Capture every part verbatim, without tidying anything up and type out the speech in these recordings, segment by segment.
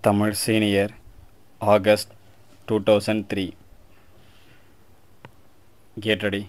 Tamil senior August two thousand three. Get ready.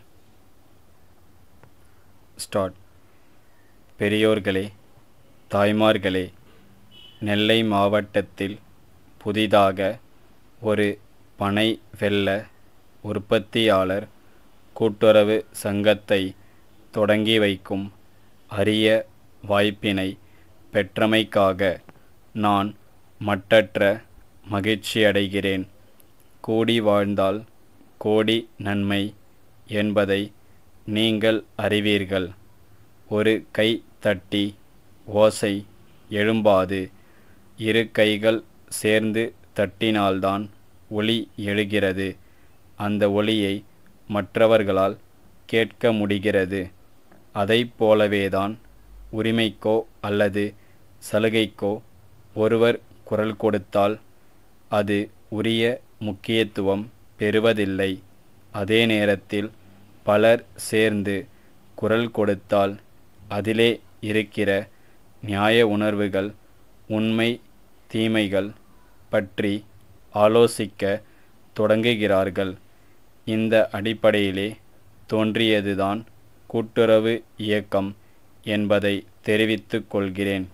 Start. பெரியோர்களே, தாய்மார்களே, நெல்லை மாவட்டத்தில் புதிதாக ஒரு பனை வெல்ல உற்பத்தியாளர் கூட்டுறவு சங்கத்தை தொடங்கி வைக்கும் அரிய வாய்ப்பினை பெற்றமைக்காக நான் மட்டற்ற மகிழ்ச்சியடைகிறேன். கூடி வாழ்ந்தால் கோடி நன்மை என்பதை நீங்கள் அறிவீர்கள். ஒரு கை தட்டி ஓசை எழும்பாது, இரு கைகள் சேர்ந்து தட்டினால்தான் ஒலி எழுகிறது. அந்த ஒலியை மற்றவர்களால் கேட்க முடிகிறது. அதைப் போலவேதான் உரிமைக்கோ அல்லது சலுகைக்கோ ஒருவர் குரல் கொடுத்தால் அது உரிய முக்கியத்துவம் பெறுவதில்லை. அதே நேரத்தில் பலர் சேர்ந்து குரல் கொடுத்தால் அதிலே இருக்கிற நியாய உணர்வுகள், உண்மை தீமைகள் பற்றி ஆலோசிக்க தொடங்குகிறார்கள். இந்த அடிப்படையிலே தோன்றியதுதான் கூட்டுறவு இயக்கம் என்பதை தெரிவித்துக் கொள்கிறேன்.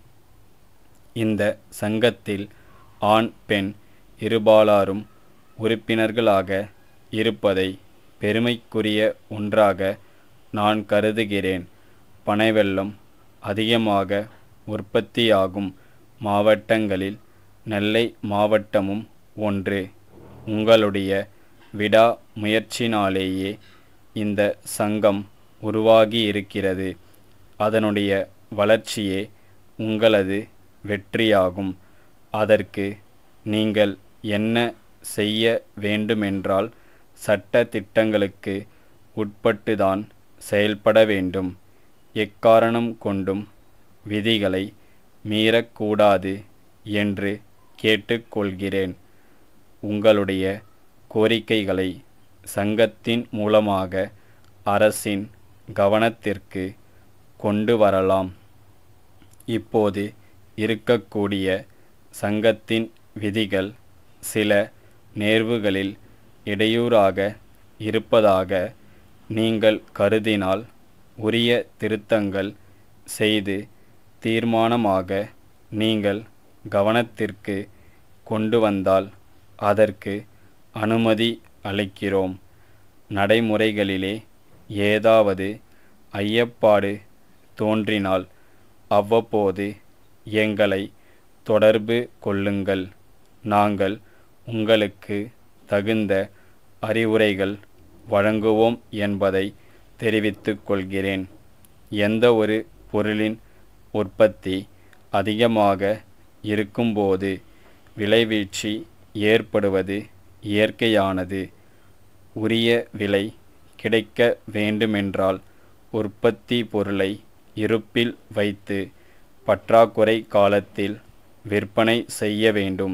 இந்த சங்கத்தில் ஆண் பெண் இருபாலாரும் உறுப்பினர்களாக இருப்பதை பெருமைக்குரிய ஒன்றாக நான் கருதுகிறேன். பனை வெல்லம் அதிகமாக உற்பத்தியாகும் மாவட்டங்களில் நெல்லை மாவட்டமும் ஒன்று. உங்களுடைய விடா முயற்சினாலேயே இந்த சங்கம் உருவாகியிருக்கிறது. அதனுடைய வளர்ச்சியே உங்களது வெற்றியாகும். அதற்கு நீங்கள் என்ன செய்ய வேண்டுமென்றால் சட்ட திட்டங்களுக்கு உட்பட்டுதான் செயல்பட வேண்டும். எக்காரணம் கொண்டும் விதிகளை மீறக்கூடாது என்று கேட்டுக்கொள்கிறேன். உங்களுடைய கோரிக்கைகளை சங்கத்தின் மூலமாக அரசின் கவனத்திற்கு கொண்டு வரலாம். இப்போது இருக்கக்கூடிய சங்கத்தின் விதிகள் சில நேர்வுகளில் இடையூறாக இருப்பதாக நீங்கள் கருதினால் உரிய திருத்தங்கள் செய்து தீர்மானமாக நீங்கள் கவனத்திற்கு கொண்டு வந்தால் அதற்கு அனுமதி அளிக்கிறோம். நடைமுறைகளிலே ஏதாவது ஐயப்பாடு தோன்றினால் அவ்வப்போது எங்களை தொடர்பு கொள்ளுங்கள். நாங்கள் உங்களுக்கு தகுந்த அறிவுரைகள் வழங்குவோம் என்பதை தெரிவித்துக் கொள்கிறேன். எந்த ஒரு பொருளின் உற்பத்தி அதிகமாக இருக்கும்போது விலைவீழ்ச்சி ஏற்படுவது இயற்கையானது. உரிய விலை கிடைக்க வேண்டுமென்றால் உற்பத்தி பொருளை இருப்பில் வைத்து பற்றாக்குறை காலத்தில் விற்பனை செய்ய வேண்டும்.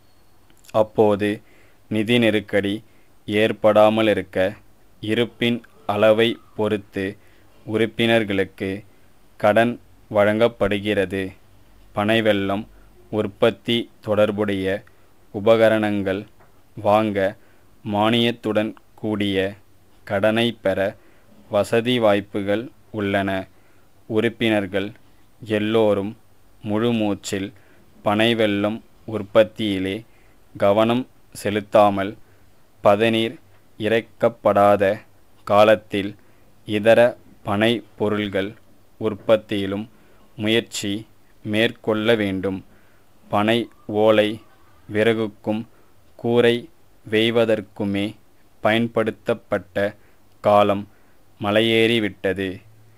அப்போது நிதி நெருக்கடி ஏற்படாமலிருக்க இருப்பின் அளவை பொறுத்து உறுப்பினர்களுக்கு கடன் வழங்கப்படுகிறது. பனை வெல்லம் உற்பத்தி தொடர்புடைய உபகரணங்கள் வாங்க மானியத்துடன் கூடிய கடனை பெற வசதி வாய்ப்புகள் உள்ளன. உறுப்பினர்கள் எல்லோரும் முழுமூச்சில் பனை வெல்லம் உற்பத்தியிலே கவனம் செலுத்தாமல் பதநீர் இறைக்கப்படாத காலத்தில் இதர பனை பொருள்கள் உற்பத்தியிலும் முயற்சி மேற்கொள்ள வேண்டும். பனை ஓலை விறகுக்கும் கூரை வேய்வதற்குமே பயன்படுத்தப்பட்ட காலம் மலையேறிவிட்டது.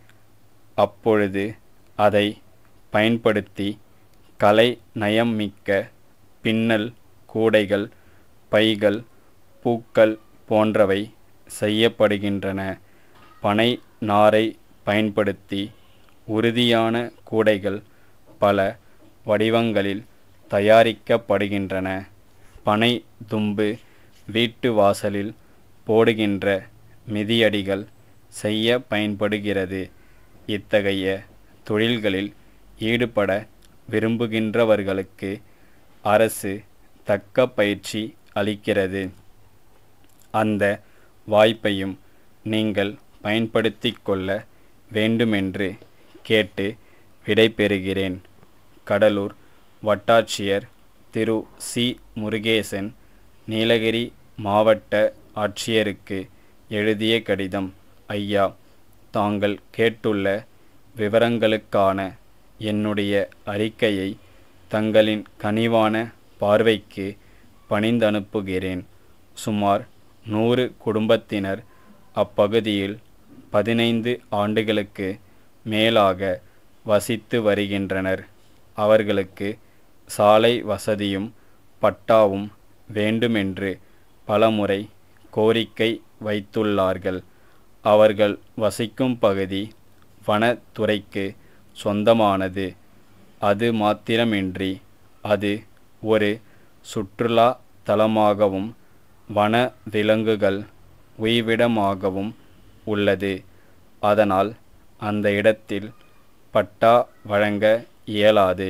அப்பொழுது அதை பயன்படுத்தி கலை நயம் மிக்க பின்னல் கூடைகள், பைகள், பூக்கள் போன்றவை செய்யப்படுகின்றன. பனை நாரை பயன்படுத்தி உறுதியான கூடைகள் பல வடிவங்களில் தயாரிக்கப்படுகின்றன. பனை தும்பு வீட்டு வாசலில் போடுகின்ற மிதியடிகள் செய்ய பயன்படுகிறது. இத்தகைய தொழில்களில் ஈடுபட விரும்புகின்றவர்களுக்கு அரசு தக்க பயிற்சி அளிக்கிறது. அந்த வாய்ப்பையும் நீங்கள் பயன்படுத்திக் கொள்ள வேண்டுமென்று கேட்டு விடைபெறுகிறேன். கடலூர் வட்டாட்சியர் திரு சி முருகேசன் நீலகிரி மாவட்ட ஆட்சியருக்கு எழுதிய கடிதம். ஐயா, தாங்கள் கேட்டுள்ள விவரங்களுக்கான என்னுடைய அறிக்கையை தங்களின் கனிவான பார்வைக்கு பணிந்தனுப்புகிறேன். சுமார் நூறு குடும்பத்தினர் அப்பகுதியில் பதினைந்து ஆண்டுகளுக்கு மேலாக வசித்து வருகின்றனர். அவர்களுக்கு சாலை வசதியும் பட்டாவும் வேண்டுமென்று பலமுறை கோரிக்கை வைத்துள்ளார்கள். அவர்கள் வசிக்கும் பகுதி வனத்துறைக்கு சொந்தமானது. அது மாத்திரமின்றி அது ஒரு சுற்றுலா தலமாகவும் வன விலங்குகள் உய்விடமாகவும் உள்ளது. அதனால் அந்த இடத்தில் பட்டா வழங்க இயலாது.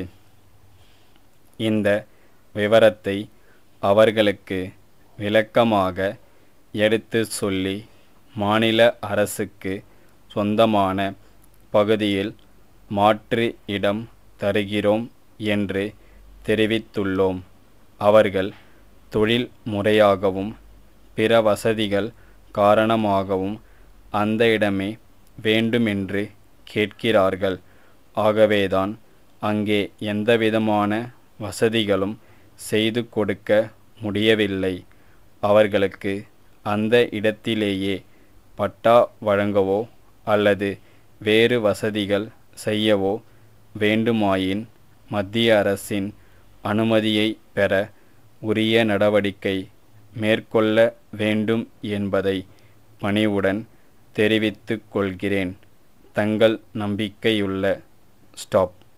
இந்த விவரத்தை அவர்களுக்கு விளக்கமாக எடுத்து சொல்லி மாநில அரசுக்கு சொந்தமான பகுதியில் மாற்று இடம் தருகிறோம் என்று தெரிவித்துள்ளோம். அவர்கள் தொழில் முறையாகவும் பிற வசதிகள் காரணமாகவும் அந்த இடமே வேண்டுமென்று கேட்கிறார்கள். ஆகவேதான் அங்கே எந்தவிதமான வசதிகளும் செய்து கொடுக்க முடியவில்லை. அவர்களுக்கு அந்த இடத்திலேயே பட்டா வழங்கவோ அல்லது வேறு வசதிகள் செய்யவோ வேண்டுமாயின் மத்திய அரசின் அனுமதியை பெற உரிய நடவடிக்கை மேற்கொள்ள வேண்டும் என்பதை பணிவுடன் தெரிவித்துக் கொள்கிறேன். தங்கள் நம்பிக்கையுள்ள ஸ்டாப்.